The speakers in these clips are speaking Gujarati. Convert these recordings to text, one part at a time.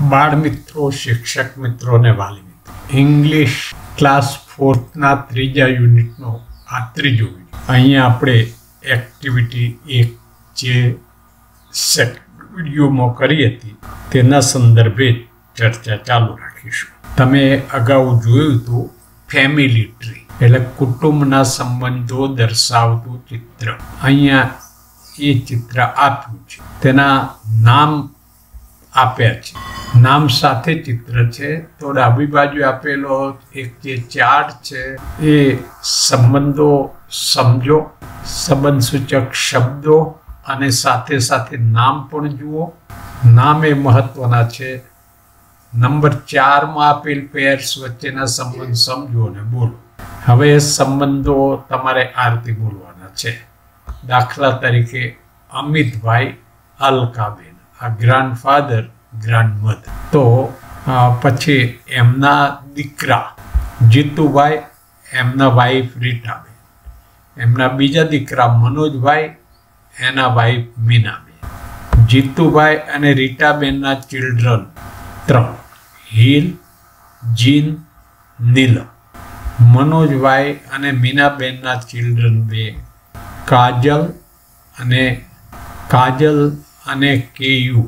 બાળ મિત્રો, શિક્ષક મિત્રો ને વાલી મિત્રો, ઇંગ્લિશ ક્લાસ 4th ના ત્રીજા યુનિટનો આ ત્રીજો વિડીયો. અહીંયા આપણે એક્ટિવિટી 1 જે સેકન્ડ વિડીયોમાં કરી હતી તેના સંદર્ભે ચર્ચા ચાલુ રાખીશું. તમે અગાઉ જોયું હતું ફેમિલી ટ્રી એટલે કુટુંબના સંબંધો દર્શાવતું ચિત્ર. અહીંયા એ ચિત્ર આપ્યું છે, તેના નામ આપ્યા છે, નામ સાથે ચિત્ર છે. તો ડાબી બાજુ આપેલો એક જે ચાર્ટ છે એ સંબંધો સમજો, સંબંધ સૂચક શબ્દો અને સાથે સાથે નામ પણ જુઓ. નામ એ મહત્વના છે. નંબર 4 માં આપેલ પેર્સ વચ્ચેના સંબંધ સમજો અને બોલો. હવે સંબંધો તમારે આ રીતે બોલવાના છે. દાખલા તરીકે અમિતભાઈ અલકાબેન, આ ગ્રાન્ડફાધર ગ્રાન્ડમધર. તો પછી એમના દીકરા જીતુભાઈ, એમના વાઈફ રીટાબેન, એમના બીજા દીકરા મનોજભાઈ, એના વાઈફ મીનાબેન. જીતુભાઈ અને રીટાબેનના ચિલ્ડ્રન 3, હિલ, જીન, નીલમ. મનોજભાઈ અને મીનાબેનના ચિલ્ડ્રન 2, કાજલ અને કેયુર.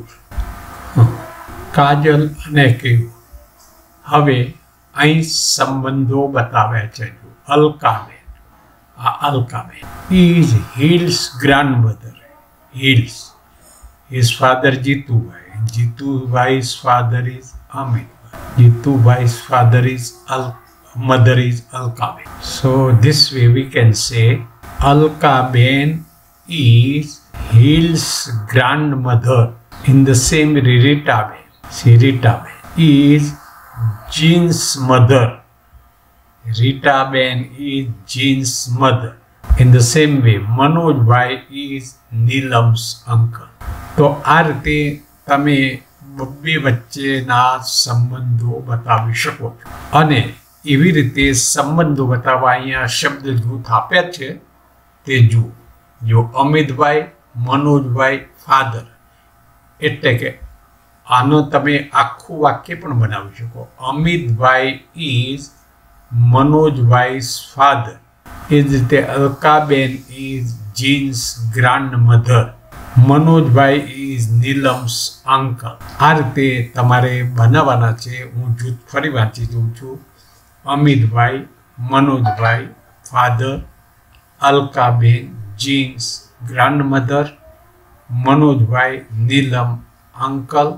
કાજલ અને કેયુર. હવે અહીં સંબંધો બતાવ્યા છે. અલકાબેન, આ Alkaben is Hill's grandmother. Hill's, his father Jitubhai. Jitubhai's father is Amitbhai. Jitubhai's father is mother is Alkaben. So this way we can say Alkaben is Hill's grandmother. In the same way, Ritaben is Jean's mother. Ritaben is Jean's mother. In the same way, Manoj Bhai is Neelam's uncle. તો આ રીતે તમે બે વચ્ચેના સંબંધો બતાવી શકો છો. અને એવી રીતે સંબંધો બતાવવા અહીંયા શબ્દ જૂથ આપ્યા છે તે જુઓ. જો અમિતભાઈ, મનોજભાઈ, ફાધર, એટલે કે આનો તમે આખું વાક્ય પણ બનાવી શકો. Amitbhai is Manojbhai's father. એ જ રીતે Alkaben is Jin's grandmother. Manojbhai is Neelam's uncle. આ રીતે તમારે બનાવવાના છે. હું જૂથ ફરી વાંચી દઉં છું. Amitbhai, Manojbhai, father. Alkaben, Jin's grandmother. Manojbhai, Neelam uncle.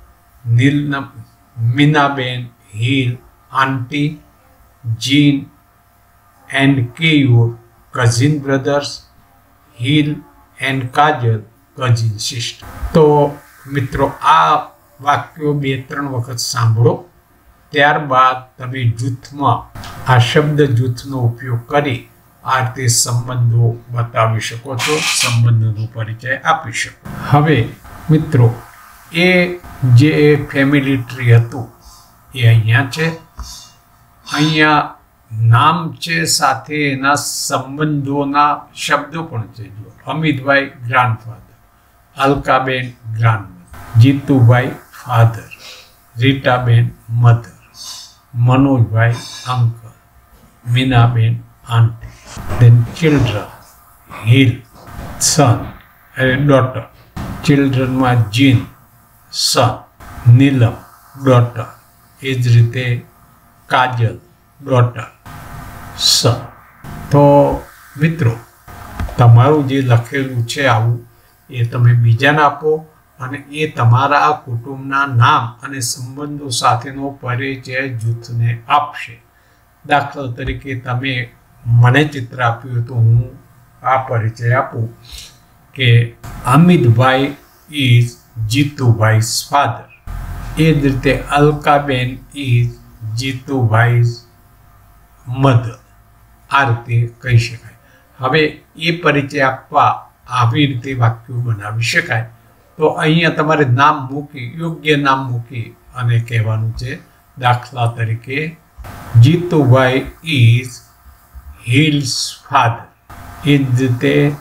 Meenaben, Hill aunty. Jin and Keyur cousin brothers. Hill and Kajal cousin sister. તો મિત્રો આ વાક્યો 2-3 વખત સાંભળો. ત્યારબાદ તમે જૂથમાં આ શબ્દ જૂથનો ઉપયોગ કરી આ રીતે સંબંધો બતાવી શકો છો, સંબંધોનો પરિચય આપી શકો. હવે મિત્રો એ જે ફેમિલી ટ્રી હતું એ અહીંયા છે. અહીંયા નામ છે, સાથે એના સંબંધોના શબ્દો પણ છે. જો Amitbhai grandfather, Alkaben grandmother, Jitubhai father, Ritaben mother, Manojbhai uncle, Meenaben aunty. Then children, Hill, son, daughter. Children માં જીન, son, નીલમ, daughter. એ જ રીતે કાજલ, daughter, son. તો મિત્રો તમારું જે લખેલું છે આવું એ તમે બીજાને આપો અને એ તમારા કુટુંબના નામ અને સંબંધો સાથેનો પરિચય જૂથને આપશે. દાખલા તરીકે તમે મને ચિત્ર આપ્યું તો હું આ પરિચય આપું કે અમિતભાઈ ઇઝ જીતુભાઈ's ફાધર. એ જ રીતે અલકાબેન ઇઝ જીતુભાઈ's મધર. આ રીતે કહી શકાય. હવે એ પરિચય આપવા આવી રીતે વાક્યો બનાવી શકાય. તો અહીંયા તમારે નામ મૂકી, યોગ્ય નામ મૂકી અને કહેવાનું છે. દાખલા તરીકે જીતુભાઈ ઇઝ હિલ્સ ફાધર. એ જ રીતે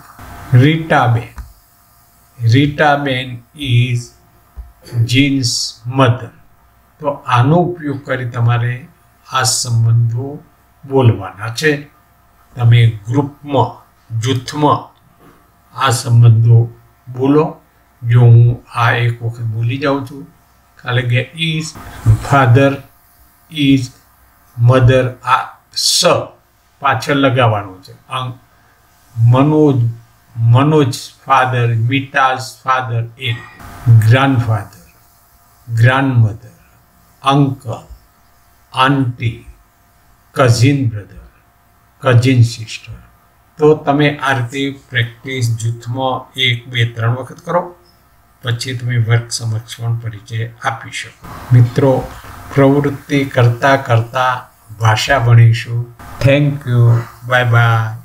રીટાબેન ઇઝ જીન્સ મધર. તો આનો ઉપયોગ કરી તમારે આ સંબંધો બોલવાના છે. તમે ગ્રુપમાં જૂથમાં આ સંબંધો બોલો. જો હું આ એક વખત બોલી જાઉં છું, કારણ કે ઇઝ, ફાધર, ઇઝ, મધર, આ સ પાછળ લગાવવાનું છે. મનોજ ફાધર, મીટા's ફાધર, એ grandfather, grandmother, uncle, aunty, cousin brother, cousin sister. તો તમે આ રીતે પ્રેક્ટિસ જૂથમાં 1, 2, 3 વખત કરો, પછી તમે વર્ગ સમક્ષ પણ પરિચય આપી શકો. મિત્રો, પ્રવૃત્તિ કરતાં કરતાં ભાષા ભણીશું. Thank you. Bye by.